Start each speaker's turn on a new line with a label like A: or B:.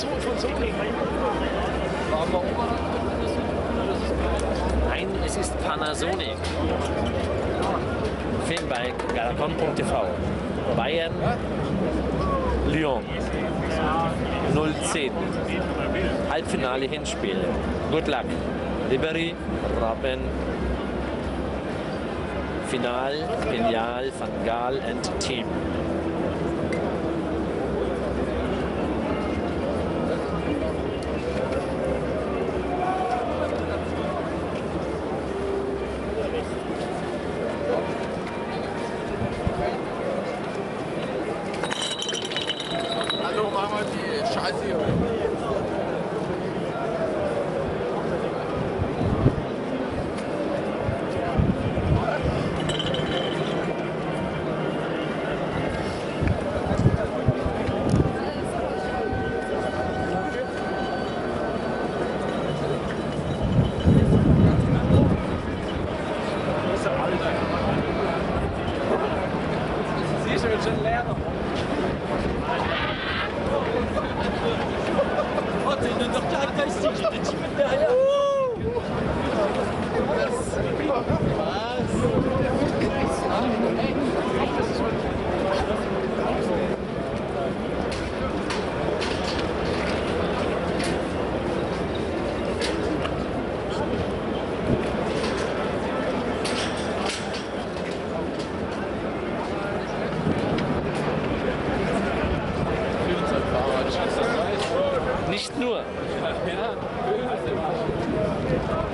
A: Nein, es ist Panasonic. Film bei galacon.tv. Bayern, Lyon. 0-10. Halbfinale Hinspiel. Good luck. Liberty, Robben. Final, Genial, Van Gaal and Team.
B: Hallo, machen wir die Scheiße hier. Siehst du, wird schon leer.
A: Nicht nur.
B: Ja.